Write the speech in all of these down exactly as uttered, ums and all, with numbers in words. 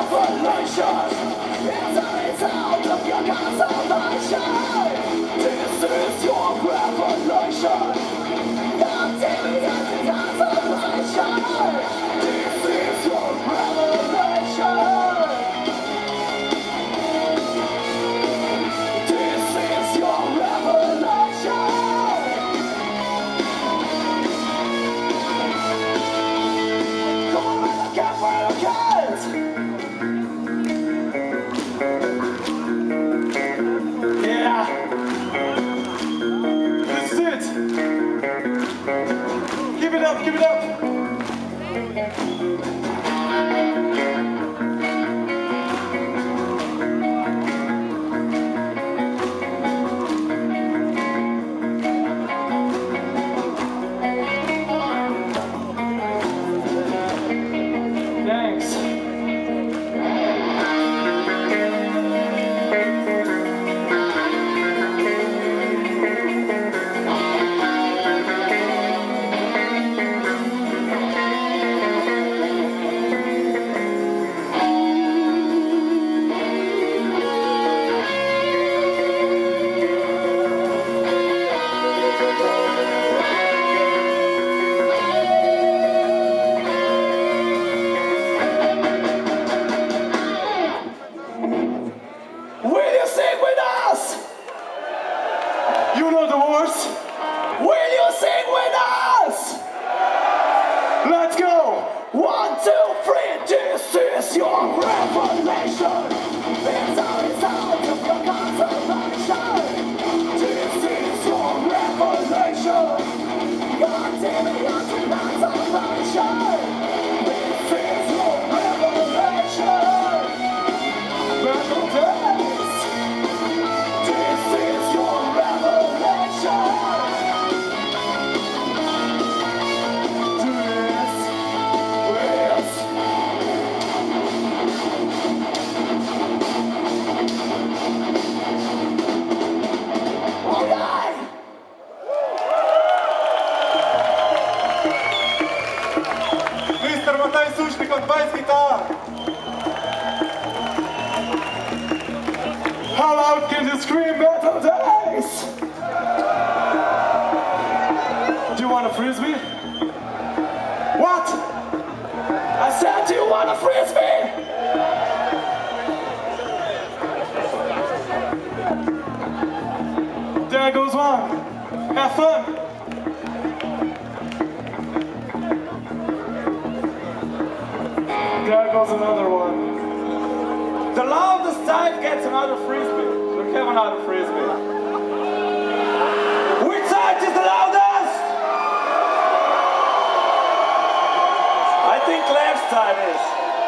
revelation. It's a result of your consummation. This is your revelation. Your deviant consummation. This is your revelation. This is your revelation. Come on, I can't wait, I can't. Yeah. This is it. Give it up, give it up. Thanks. Will you sing with us? You know the words. Will you sing with us? Let's go. One, two, three. This is your revelation. It's a result of your consummation. This is your revelation. Your deviant consummation. This is your revelation. Battle days. This is your revelation. This is. All right. Mister Mataj Sušnik on bass guitar. How loud can you scream Battle Days? Do you want a frisbee? What? I said, do you want a frisbee? There goes one. Have fun. There goes another one. The loudest side gets another frisbee. We have another frisbee. Which side is the loudest? I think left side is.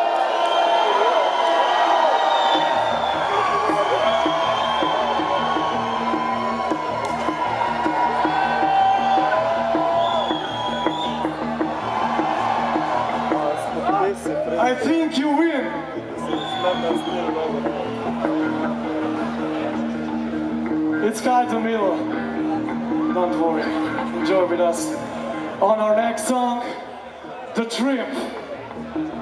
I think you win. It's Kai Tomilo. Don't worry. Enjoy with us on our next song, The Trip.